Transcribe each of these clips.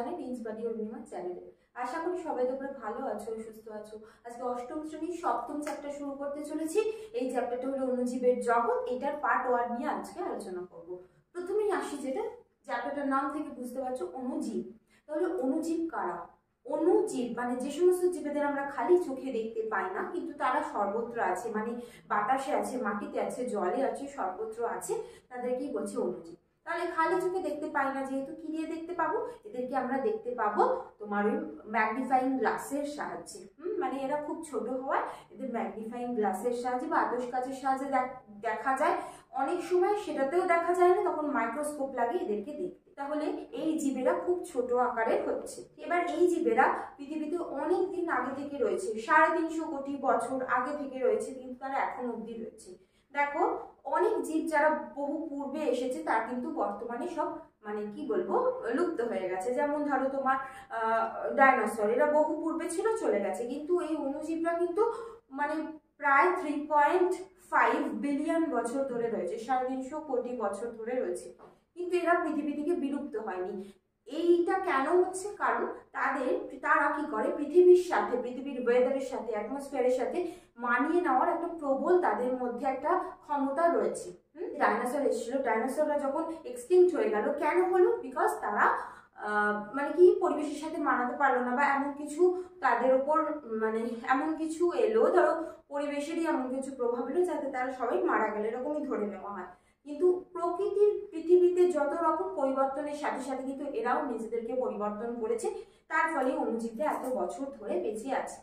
জানাই প্রিন্স বাডি অরুণিমা চ্যানেলে। আশা করি সবাই তোমরা ভালো আছো, সুস্থ আছো। আজকে অষ্টম শ্রেণীর সপ্তম চ্যাপ্টার শুরু করতে চলেছি। এই চ্যাপ্টারটা হলো অণুজীবের জগৎ। এটার পার্ট 1 নিয়ে আজকে আলোচনা করব। প্রথমেই আসি, যেটা চ্যাপ্টারটার নাম থেকে বুঝতে পারছো, অণুজীব। তাহলে অণুজীব কারা? অণুজীব মানে যে সমস্ত জীবেদের আমরা খালি চোখে দেখতে পাই না, কিন্তু তারা সর্বত্র আছে, মানে বাতাসে আছে, মাটিতে আছে, জলে আছে, সর্বত্র আছে, তাদেরকেই বলছে অণুজীব। তাহলে খালি চোখে দেখতে পাই না, যেহেতু কি দিয়ে দেখতে পাবো? এদেরকে আমরা দেখতে পাবো তোমার ওই ম্যাগনিফাইং গ্লাসের সাহায্যে। মানে এরা খুব ছোট হওয়ায় এদের ম্যাগনিফাইং গ্লাসের সাহায্যে বা আতশ কাচের সাহায্যে দেখা যায়। অনেক সময় সেটাতেও দেখা যায় না, তখন মাইক্রোস্কোপ লাগে এদেরকে দেখতে। তাহলে এই জীবেরা খুব ছোট আকারের হচ্ছে। এবার এই জীবেরা পৃথিবীতে অনেক দিন আগে থেকে রয়েছে, 350 কোটি বছর আগে থেকে রয়েছে, কিন্তু তারা এখন অবধি রয়েছে। দেখো, অনেক জীব যারা বহু পূর্বে এসেছে তারা কিন্তু বর্তমানে সব মানে কি বলবো লুপ্ত হয়ে গেছে। যেমন ধরো তোমার ডাইনোসর, এরা বহু পূর্বে ছিল, চলে গেছে। কিন্তু এই অণুজীবরা কিন্তু মানে প্রায় 3.5 বিলিয়ন বছর ধরে রয়েছে, 350 কোটি বছর ধরে রয়েছে, কিন্তু এরা পৃথিবী থেকে বিলুপ্ত হয়নি। এইটা কেন হচ্ছে? কারণ তারা কি করে, পৃথিবীর সাথে, পৃথিবীর ওয়েদারের সাথে, অ্যাটমসফিয়ারের সাথে মানিয়ে নেওয়ার একটা প্রবল তাদের মধ্যে একটা ক্ষমতা রয়েছে। ডাইনোসর এসেছিল, ডাইনোসররা যখন এক্সটিংক্ট হয়ে গেল, কেন হলো? বিকজ তারা মানে কি পরিবেশের সাথে মানাতে পারলো না, বা এমন কিছু তাদের উপর মানে এমন কিছু এলো, ধরো পরিবেশেরই এমন কিছু প্রভাব এলো যাতে তারা সবাই মারা গেল, এরকমই ধরে নেওয়া হয়। কিন্তু প্রকৃতির পৃথিবীতে যত রকম পরিবর্তনের সাথে সাথে কিন্তু এরাও নিজেদেরকে পরিবর্তন করেছে, তার ফলে অণুজীবরা এত বছর ধরে বেঁচে আছে।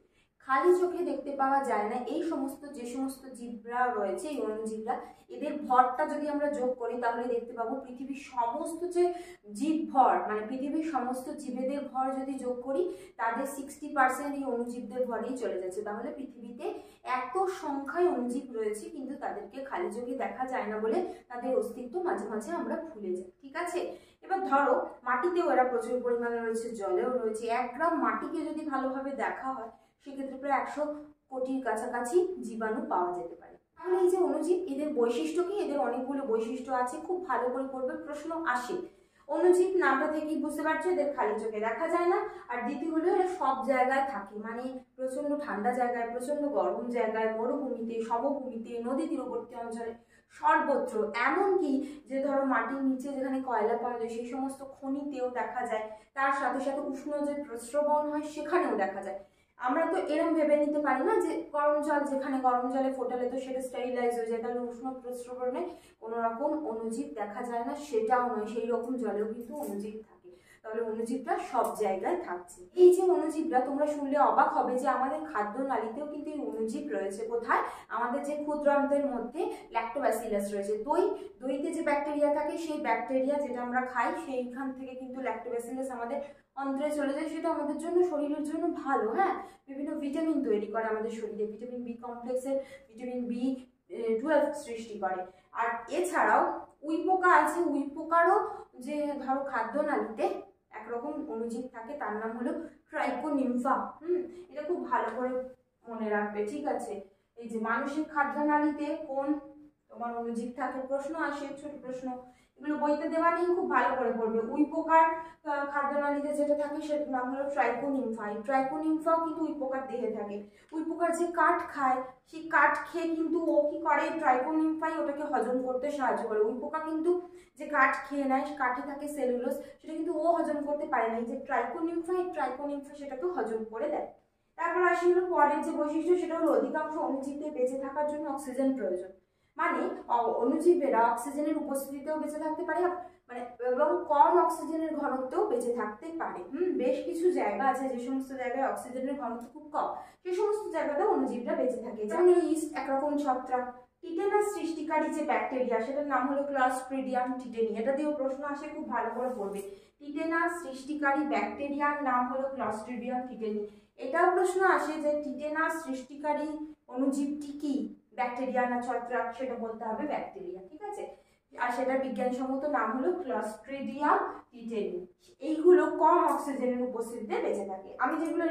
খালি চোখে দেখতে পাওয়া যায় না এই সমস্ত যে সমস্ত জীবরা রয়েছে, এই অণুজীবরা, এদের ভরটা যদি আমরা যোগ করি তাহলে দেখতে পাবো পৃথিবীর সমস্ত যে জীব ভর, মানে পৃথিবীর সমস্ত জীবেদের ভর যদি যোগ করি, তাদের 60% এই অণুজীবদের ভরেই চলে যাচ্ছে। তাহলে পৃথিবীতে এত সংখ্যায় অণুজীব রয়েছে, কিন্তু তাদেরকে খালি চোখে দেখা যায় না বলে তাদের অস্তিত্ব মাঝে মাঝে আমরা ভুলে যাই। ঠিক আছে, এবার ধরো মাটিতেও এরা প্রচুর পরিমাণে রয়েছে, জলেও রয়েছে। 1 গ্রাম মাটিকে যদি ভালোভাবে দেখা হয়, সেক্ষেত্রে প্রায় 100 কোটির কাছাকাছি জীবাণু পাওয়া যেতে পারে। তাহলে এই যে অণুজীব, এদের বৈশিষ্ট্য কি? এদের অনেকগুলো বৈশিষ্ট্য আছে, খুব ভালো করে পড়বে, প্রশ্ন আসে। অণুজীব নামটা থেকেই বুঝতে পারছো এদের খালি চোখে দেখা যায় না। আর দ্বিতীয় হলো এরা সব জায়গায় থাকে, মানে প্রচন্ড ঠান্ডা জায়গায়, প্রচন্ড গরম জায়গায়, মরুভূমিতে, সমভূমিতে, নদী তীরবর্তী অঞ্চলে, সর্বত্র। এমনকি যে ধরো মাটির নিচে যেখানে কয়লা পাওয়া যায় সেই সমস্ত খনিতেও দেখা যায়। তার সাথে সাথে উষ্ণ যে প্রস্রবণ হয় সেখানেও দেখা যায়। আমরা তো এরম ভেবে নিতে পারি না যে গরম জল, যেখানে গরম জলে ফোটালে তো সেটা স্টেরিলাইজ হয়ে যায়, তাহলে উষ্ণ প্রস্রবণে কোনো রকম অণুজীব দেখা যায় না, সেটাও নয়। সেই রকম জলেও কিন্তু অণুজীব থাকে। তাহলে অণুজীবরা সব জায়গায় থাকছে। এই যে অণুজীবরা, তোমরা শুনলে অবাক হবে যে আমাদের খাদ্য নালীতেও কিন্তু এই অণুজীব রয়েছে। কোথায়? আমাদের যে ক্ষুদ্রান্তের মধ্যে ল্যাক্টোব্যাসিলাস রয়েছে। দইতে যে ব্যাকটেরিয়া থাকে, সেই ব্যাকটেরিয়া যেটা আমরা খাই, সেইখান থেকে কিন্তু ল্যাক্টোব্যাসিলাস আমাদের অন্ত্রে চলে যায়। সেটা আমাদের জন্য, শরীরের জন্য ভালো। হ্যাঁ, বিভিন্ন ভিটামিন তৈরি করে আমাদের শরীরে, ভিটামিন বি কমপ্লেক্সের ভিটামিন B12 সৃষ্টি করে। আর এছাড়াও উইপোকা আছে, উইপোকারও যে ধরো খাদ্য নালীতে একরকম অণুজীব থাকে, তার নাম হলো ট্রাইকোনিমফা। এটা খুব ভালো করে মনে রাখবে, ঠিক আছে? এই যে মানুষের খাদ্য নালীতে কোন তোমার অণুজীব থাকে, প্রশ্ন আসে, ছোট প্রশ্ন, এগুলো বইতে দেওয়া নেই, খুব ভালো করে পড়বে। উইপোকার খাদ্যনালীতে যেটা থাকে সেটার নাম হলো ট্রাইকোনিমফা। এই ট্রাইকোনিমফাও কিন্তু উইপোকার দেহে থাকে। উইপোকার যে কাঠ খায়, সেই কাঠ খেয়ে কিন্তু ও কি করে, ট্রাইকোনিমফাই ওটাকে হজম করতে সাহায্য করে। উইপোকা কিন্তু যে কাঠ খেয়ে নেয়, কাঠে থাকে সেলুলোজ, সেটা কিন্তু ও হজম করতে পারে না। এই যে ট্রাইকোনিমফা সেটাকে হজম করে দেয়। তারপর আসি হলো পরের যে বৈশিষ্ট্য, সেটা হলো অধিকাংশ অণুজীবদের বেঁচে থাকার জন্য অক্সিজেন প্রয়োজন। মানে অণুজীবেরা অক্সিজেনের উপস্থিতিতেও বেঁচে থাকতে পারে, মানে এবং কম অক্সিজেনের ঘনত্বেও বেঁচে থাকতে পারে। বেশ কিছু জায়গা আছে যে সমস্ত জায়গায় অক্সিজেনের ঘনত্ব খুব কম, সেই সমস্ত জায়গাতে অণুজীবরা বেঁচে থাকে। যেমন ইস্ট একরকম ছত্রাক। টিটেনাস সৃষ্টিকারী যে ব্যাকটেরিয়া, সেটার নাম হলো ক্লস্ট্রিডিয়াম টিটেনি। এটা দিয়েও প্রশ্ন আসে, খুব ভালো করে পড়বে। টিটেনাস সৃষ্টিকারী ব্যাকটেরিয়ার নাম হলো ক্লস্ট্রিডিয়াম টিটেনি। এটাও প্রশ্ন আসে যে টিটেনাস সৃষ্টিকারী অণুজীবটি কি, ব্যাকটেরিয়া না ছত্রাক? সেটা বলতে হবে ব্যাকটেরিয়া, ঠিক আছে? আর সেটার বিজ্ঞানসম্মত নাম হলো ক্লস্ট্রিডিয়াম টিটেনি। এইগুলো কম অক্সিজেনের উপস্থিতিতে বেঁচে থাকে। আমি যেগুলো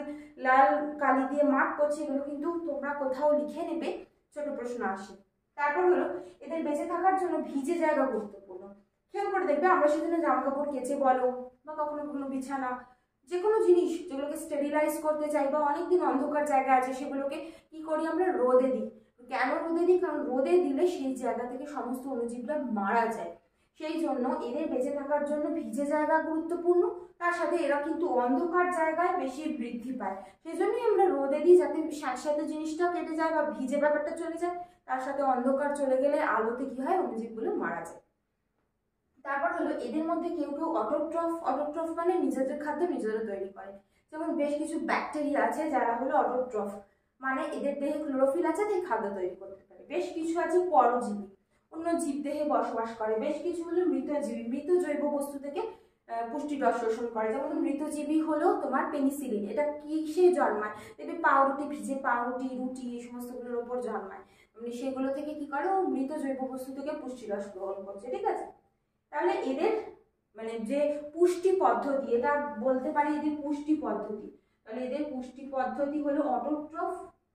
লাল কালি দিয়ে মার্ক করছি, এগুলো কিন্তু তোমরা কোথাও লিখে নেবে, ছোট প্রশ্ন আসে। তারপর হলো এদের বেঁচে থাকার জন্য ভিজে জায়গা গুরুত্বপূর্ণ। খেয়াল করে দেখবে আমরা সেদিনে জামা কাপড় কেচে বলো বা কখনো কখনো বিছানা যে কোনো জিনিস যেগুলোকে স্টেরিলাইজ করতে চাই বা অনেকদিন অন্ধকার জায়গা আছে সেগুলোকে কি করি আমরা রোদে দিই। কেন রোদে দিই? কারণ রোদে দিলে সেই জায়গা থেকে সমস্ত অণুজীবরা মারা যায়। সেই জন্য এদের বেঁচে থাকার জন্য ভিজে জায়গা গুরুত্বপূর্ণ, তার সাথে এরা কিন্তু অন্ধকার জায়গায় বেশি বৃদ্ধি পায়। সেই জন্যই আমরা রোদে দিই, যাতে সাথে সাথে জিনিসটা কেটে যায় বা ভিজে ব্যাপারটা চলে যায়, তার সাথে অন্ধকার চলে গেলে আলোতে কি হয় অণুজীবগুলো মারা যায়। তারপর হলো এদের মধ্যে কেউ কেউ অটোট্রফ মানে নিজেদের খাদ্য নিজেরা তৈরি করে। যেমন বেশ কিছু ব্যাকটেরিয়া আছে যারা হলো অটোট্রফ, মানে এদের দেহে ক্লোরোফিল আছে তাই খাদ্য তৈরি করতে পারে। বেশ কিছু আছে পরজীবী, অন্য জীবদেহে বসবাস করে। বেশ কিছু হলো মৃতজীবী, মৃত জৈব বস্তু থেকে পুষ্টিরস শোষণ করে। যেমন মৃতজীবী হলো তোমার পেনিসিলিন, এটা কিসে জন্মায়? দেখবে পাউরুটি, ভিজে পাউরুটি, রুটি এই সমস্তগুলোর ওপর জন্মায়, মানে সেগুলো থেকে কি করে ও মৃত জৈব বস্তু থেকে পুষ্টিরস গ্রহণ করছে। ঠিক আছে, তাহলে এদের মানে যে পুষ্টি পদ্ধতি, এটা বলতে পারি এদের পুষ্টি পদ্ধতি। তাহলে এদের পুষ্টি পদ্ধতি হলো অটোট্রফ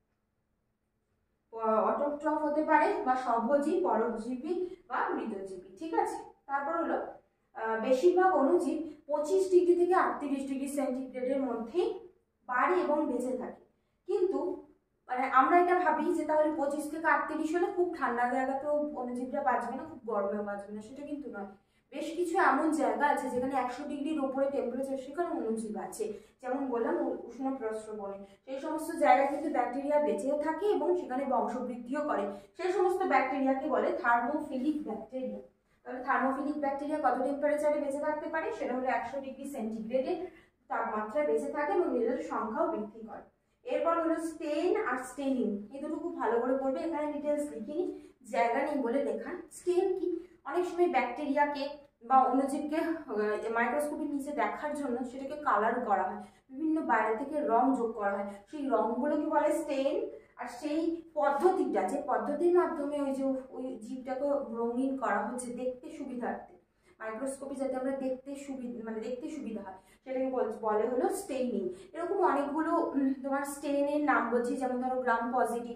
হতে পারে বা স্বভোজী, পরজীবী বা মৃতজীবী। ঠিক আছে, তারপর হলো বেশিরভাগ অণুজীব 25 ডিগ্রি থেকে 38 ডিগ্রি সেন্টিগ্রেডের মধ্যেই বাড়ে এবং বেঁচে থাকে। কিন্তু মানে আমরা এটা ভাবি যে তাহলে 25 থেকে 38 হলে খুব ঠান্ডা জায়গাতেও অণুজীবরা বাঁচবে না, খুব গরমেও বাঁচবে না, সেটা কিন্তু নয়। বেশ কিছু এমন জায়গা আছে যেখানে 100 ডিগ্রির উপরে টেম্পারেচার, সেখানে অণুজীব আছে। যেমন বললাম উষ্ণ প্রস্রবণে, সেই সমস্ত জায়গায় কিন্তু ব্যাকটেরিয়া বেঁচেও থাকে এবং সেখানে বংশবৃদ্ধিও করে। সেই সমস্ত ব্যাকটেরিয়াকে বলে থার্মোফিলিক ব্যাকটেরিয়া। তাহলে থার্মোফিলিক ব্যাকটেরিয়া কত টেম্পারেচারে বেঁচে থাকতে পারে? সেটা হলো 100 ডিগ্রি সেন্টিগ্রেডের তাপমাত্রায় বেঁচে থাকে এবং নিজেদের সংখ্যাও বৃদ্ধি করে। এরপর হলো স্টেইন আর স্টেনিং, এই দুটো খুব ভালো করে পড়বে, এখানে ডিটেলস লিখিনি, জায়গা নেই বলে লেখা। স্টেইন কি? অনেক সময় ব্যাকটেরিয়াকে বা অণুজীবকে মাইক্রোস্কোপের নিচে দেখার জন্য সেটাকে কালার করা হয়, বিভিন্ন বাইরে থেকে রং যোগ করা হয়, সেই রংগুলোকে বলে স্টেইন। আর সেই পদ্ধতিটা, যে পদ্ধতির মাধ্যমে ওই জীবটাকে রঙিন করা হচ্ছে দেখতে সুবিধার্থে, মাইক্রোস্কোপে যাতে আমরা দেখতে সুবিধা হয়, সেটাকে বলে হলো স্টেইনিং। এরকম অনেকগুলো তোমার স্টেইনের নাম বলছি, যেমন ধরো গ্রাম পজিটিভ,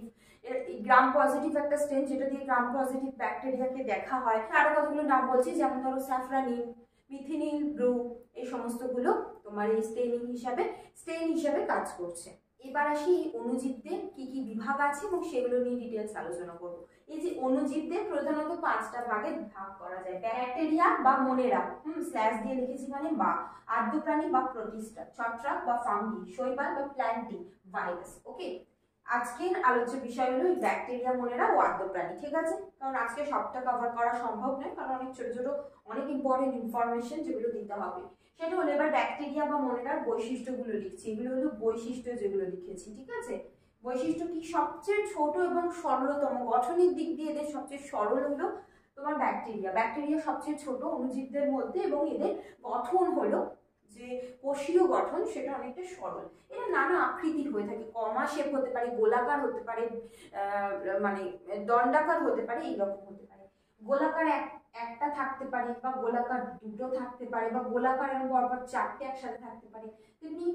একটা স্টেইন যেটা দিয়ে গ্রাম পজিটিভ ব্যাকটেরিয়াকে দেখা হয়। আরো কতগুলো নাম বলছি, যেমন ধরো স্যাফরানিন, মিথিনিল ব্রু, এই সমস্তগুলো তোমার এই স্টেইন হিসাবে কাজ করছে। এবার আসি অণুজীবদের কি কি বিভাগ আছে এবং সেগুলো নিয়ে ডিটেলস আলোচনা করব। এই যে অণুজীবদের প্রধানত 5টা ভাগে ভাগ করা যায়। ব্যাকটেরিয়া বা মোনেরা, স্ল্যাশ দিয়ে লিখেছি মানে বা, আর্দ্রপ্রাণী বা প্রোটিস্টা, ছত্রাক বা ফাঙ্গি, শৈবাল বা প্ল্যান্টি, ভাইরাস। ওকে, আজকের আলোচ্য বিষয় হলো ব্যাকটেরিয়া, মোনেরা ও আর্দ্রপ্রাণী। ঠিক আছে, কারণ আজকে সবটা কভার করা সম্ভব নয়, কারণ অনেক ছোট ছোট অনেক ইম্পর্টেন্ট ইনফরমেশন যেগুলো দিতে হবে। সেটা হলো এবার ব্যাকটেরিয়া বা মোনেরার বৈশিষ্ট্যগুলো লিখছি, এগুলো হলো বৈশিষ্ট্য যেগুলো লিখেছি। ঠিক আছে, বৈশিষ্ট্য কি? সবচেয়ে ছোট এবং সরলতম, গঠনের দিক দিয়ে এদের সবচেয়ে সরল হলো তোমার ব্যাকটেরিয়া সবচেয়ে ছোট অণুজীবদের মধ্যে, এবং এদের গঠন হলো যে কোষীয় গঠন, সেটা অনেকটা সরল। এরা নানা আকৃতির হয়ে থাকে, কমা শেপ হতে পারে, গোলাকার হতে পারে, মানে দণ্ডাকার হতে পারে, এইরকম হতে পারে। গোলাকার একটা থাকতে পারে, বা গোলাকার দুটো থাকতে পারে, বা গোলাকার এবং পরপর 4টে একসাথে থাকতে পারে। তেমনি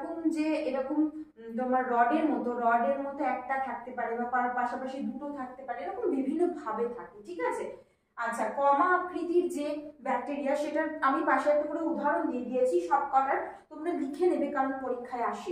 এরকম তোমার রডের মতো একটা থাকতে পারে, বা পাশাপাশি দুটো থাকতে পারে, এরকম বিভিন্ন ভাবে থাকে। ঠিক আছে, আচ্ছা, কমা আকৃতির যে ব্যাকটেরিয়া, সেটার আমি পাশে একটা করে উদাহরণ দিয়ে দিয়েছি, সব কটার তোমরা লিখে নেবে, কারণ পরীক্ষায় আসে।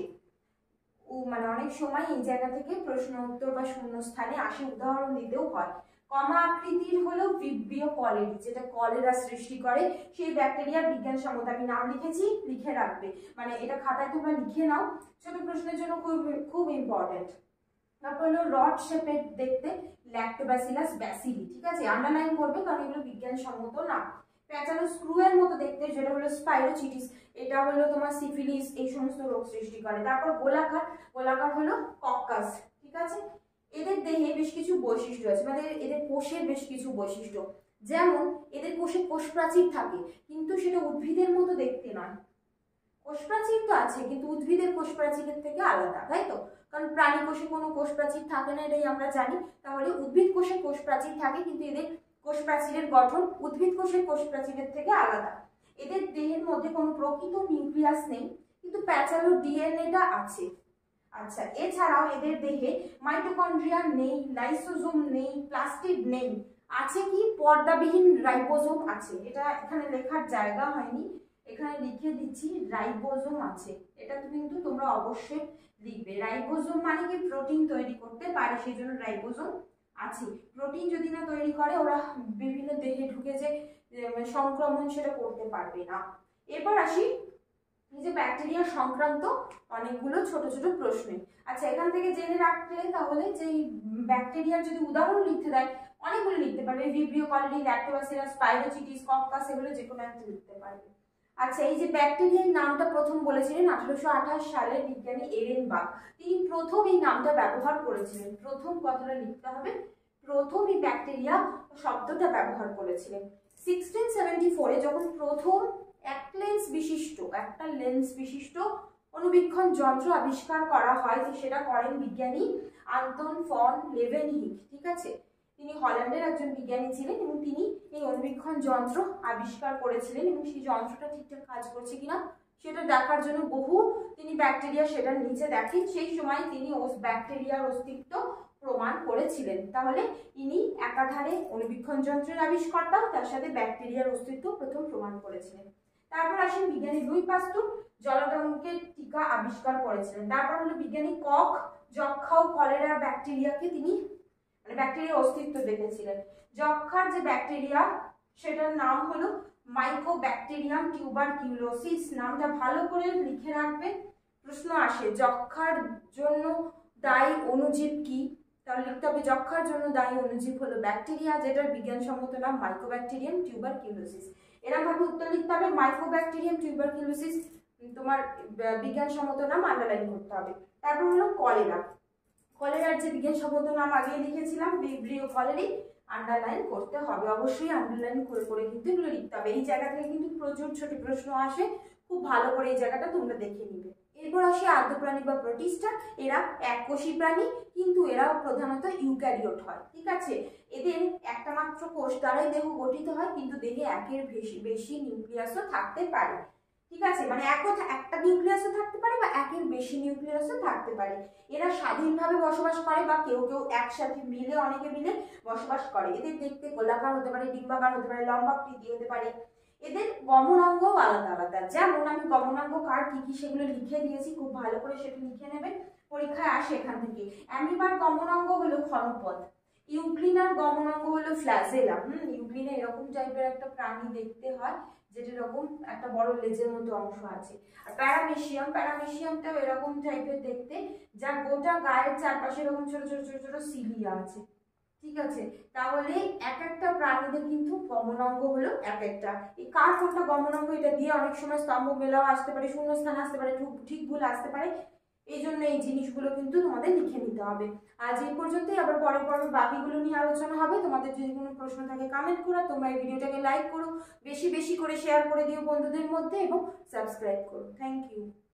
মানে অনেক সময় এই জায়গা থেকে প্রশ্ন উত্তর বা শূন্য স্থানে আসে, উদাহরণ দিতেও হয়। কমা আকৃতির হলো ভিব্রিও কলেরি, যেটা কলেরা সৃষ্টি করে, সেই ব্যাকটেরিয়ার বিজ্ঞানসম্মত আমি নাম লিখেছি, লিখে রাখবে, মানে এটা খাতায় তোমরা লিখে নাও, ছোট প্রশ্নের জন্য খুব খুব ইম্পর্টেন্ট। তারপর হলো রড শেপের দেখতে, ল্যাক্টোব্যাসিলাস ব্যাসিলি। ঠিক আছে, আন্ডারলাইন করবে কারণ এগুলো বিজ্ঞানসম্মত না। প্যাঁচানো স্ক্রু এর মতো দেখতে, যেটা হলো স্পাইরোচিটিস, এটা হলো তোমার সিফিলিস, এই সমস্ত রোগ সৃষ্টি করে। তারপর গোলাকার হলো কক্কাস। ঠিক আছে, এদের দেহে বেশ কিছু বৈশিষ্ট্য আছে, মানে এদের কোষের বেশ কিছু বৈশিষ্ট্য, যেমন এদের কোষে কোষ প্রাচীর থাকে, কিন্তু সেটা উদ্ভিদের মতো দেখতে নয়। কোষ প্রাচীর তো আছে, কিন্তু উদ্ভিদের কোষ প্রাচীরের থেকে আলাদা, তাই তো? কারণ প্রাণী কোষে কোনো কোষ প্রাচীর থাকে না, এটাই আমরা জানি। তাহলে উদ্ভিদ কোষে কোষ প্রাচীর থাকে, কিন্তু এদের কোষ প্রাচীরের গঠন উদ্ভিদ কোষের কোষ প্রাচীরের থেকে আলাদা। এদের দেহের মধ্যে কোনো প্রকৃত নিউক্লিয়াস নেই, কিন্তু প্যাঁচালো ডিএনএটা আছে। আচ্ছা, এছাড়াও এদের দেহে মাইটোকন্ড্রিয়া নেই, লাইসোজোম নেই, প্লাস্টিড নেই, আছে কি পর্দাবিহীন রাইবোজোম আছে, এটা এখানে লেখার জায়গা হয়নি, এখানে লিখে দিচ্ছি রাইবোজোম আছে। এটা কিন্তু তোমরা অবশ্যই লিখবে। রাইবোজোম মানে কি প্রোটিন তৈরি করতে পারে, সেই জন্য রাইবোজোম আছে। প্রোটিন যদি না তৈরি করে ওরা বিভিন্ন দেহে ঢুকে যে সংক্রমণ সেটা করতে পারবে না। এবার আসি এই যে ব্যাকটেরিয়া সংক্রান্ত অনেকগুলো ছোট ছোট প্রশ্ন। আচ্ছা এখান থেকে জেনে রাখলে তাহলে যে ব্যাকটেরিয়ার যদি উদাহরণ লিখতে দেয় অনেকগুলো লিখতে পারবে, vibrio colony, lactobacillus, spirochetes, coccus, এগুলো যে কোনো একটা লিখতে পারবে। আচ্ছা এই যে ব্যাকটেরিয়ার নামটা প্রথম বলেছিলেন 1828 সালের বিজ্ঞানী এরেনবাখ, তিনি প্রথম এই নামটা ব্যবহার করেছিলেন। প্রথম কথাটা লিখতে হবে, প্রথম এই ব্যাকটেরিয়া শব্দটা ব্যবহার করেছিলেন। 1674 এ যখন প্রথম একটা লেন্স বিশিষ্ট অনুবীক্ষণ যন্ত্র আবিষ্কার করা হয়, সেটা করেন বিজ্ঞানী আন্তন ফন লেভেনহিক। ঠিক আছে, তিনি হল্যান্ডের একজন বিজ্ঞানী ছিলেন এবং তিনি এই অনুবীক্ষণ যন্ত্র আবিষ্কার করেছিলেন এবং সেই যন্ত্রটা ঠিকঠাক কাজ করছে কিনা সেটা দেখার জন্য তিনি ব্যাকটেরিয়া সেটার নিচে দেখেন। সেই সময় তিনি ব্যাকটেরিয়ার অস্তিত্ব প্রমাণ করেছিলেন। তাহলে ইনি একাধারে অনুবীক্ষণ যন্ত্রের আবিষ্কর্তা, তার সাথে ব্যাকটেরিয়ার অস্তিত্ব প্রথম প্রমাণ করেছিলেন। তারপর আসেন বিজ্ঞানী লুই পাস্তুর, জলাতঙ্কের টিকা আবিষ্কার করেছিলেন। তারপর হলো বিজ্ঞানী কক, যক্ষা ও কলেরা ব্যাকটেরিয়াকে তিনি ব্যাকটেরিয়ার অস্তিত্ব দেখেছিলেন। যক্ষার যে ব্যাকটেরিয়া সেটার নাম হলো মাইকোব্যাকটেরিয়াম টিউবারকিউলোসিস। নামটা ভালো করে লিখে রাখবে, প্রশ্ন আসে যক্ষার জন্য দায়ী অণুজীব কি, তাহলে লিখতে হবে যক্ষার জন্য দায়ী অণুজীব হলো ব্যাকটেরিয়া, যেটার বিজ্ঞানসম্মত নাম মাইকোব্যাকটেরিয়াম টিউবারকিউলোসিস। এরকম ভাবে উত্তর লিখতে হবে, মাইকোব্যাকটেরিয়াম টিউবারকিউলোসিস তোমার বিজ্ঞানসম্মত নাম আন্ডারলাইন করতে হবে। তারপর হলো কলেরা, কলেরার যে বিজ্ঞানসম্মত নাম আগে লিখেছিলাম ভিব্রিও কলেরি, আন্ডারলাইন করতে হবে, অবশ্যই আন্ডারলাইন করে করে কিন্তু এগুলো লিখতে হবে। এই জায়গা থেকে কিন্তু প্রচুর ছোট প্রশ্ন আসে, খুব ভালো করে এই জায়গাটা তোমরা দেখে নিবে। এরপর আসি আদ্য প্রাণী বা প্রোটিস্টা। এরা এককোষী প্রাণী, কিন্তু এরা প্রধানত ইউক্যারিওট হয়। ঠিক আছে, এদের একটা মাত্র কোষ দ্বারাই দেহ গঠিত হয়, কিন্তু দেহে একের বেশি নিউক্লিয়াসও থাকতে পারে। ঠিক আছে, মানে একটা নিউক্লিয়াসও থাকতে পারে বা একের বেশি নিউক্লিয়াসও থাকতে পারে। এরা স্বাধীনভাবে বসবাস করে বা কেউ কেউ একসাথে মিলে, অনেকে মিলে বসবাস করে। এদের দেখতে গোলাকার হতে পারে, ডিম্বাকার হতে পারে, লম্বাকৃতি হতে পারে। এদের গমনাঙ্গও আলাদা আলাদা, যেমন আমি গমনাঙ্গ কার কি কি সেগুলো লিখে দিয়েছি, খুব ভালো করে সেটা লিখে নেবে, পরীক্ষায় আসে এখান থেকে। অ্যামিবার গমনাঙ্গ হলো ক্ষণপথ, ইউগ্লিনার গমনাঙ্গ হলো ফ্ল্যাজেলা। ইউগ্লিনা এরকম টাইপের একটা প্রাণী দেখতে হয়, যেটা এরকম একটা বড় লেজের মতো অংশ আছে। আর প্যারামেশিয়ামটাও এরকম টাইপের দেখতে, যা গোটা গায়ের চারপাশে এরকম ছোট ছোট ছোট ছোট সিলিয়া আছে। ঠিক আছে, তাহলে এক একটা প্রাণীদের কিন্তু গমনাঙ্গ হলো এক একটা। এই কার কোনটা গমনাঙ্গ এটা দিয়ে অনেক সময় স্তম্ভ মেলাও আসতে পারে, শূন্যস্থান আসতে পারে, ঠিক ভুল আসতে পারে। এই জন্য এই জিনিসগুলো কিন্তু তোমাদের লিখে নিতে হবে। আজ এই পর্যন্তই, আবার পরের পর্বে বাকিগুলো নিয়ে আলোচনা হবে। তোমাদের যদি কোনো প্রশ্ন থাকে কমেন্ট করো, তোমরা এই ভিডিওটাকে লাইক করো, বেশি বেশি করে শেয়ার করে দিও বন্ধুদের মধ্যে এবং সাবস্ক্রাইব করো। Thank you.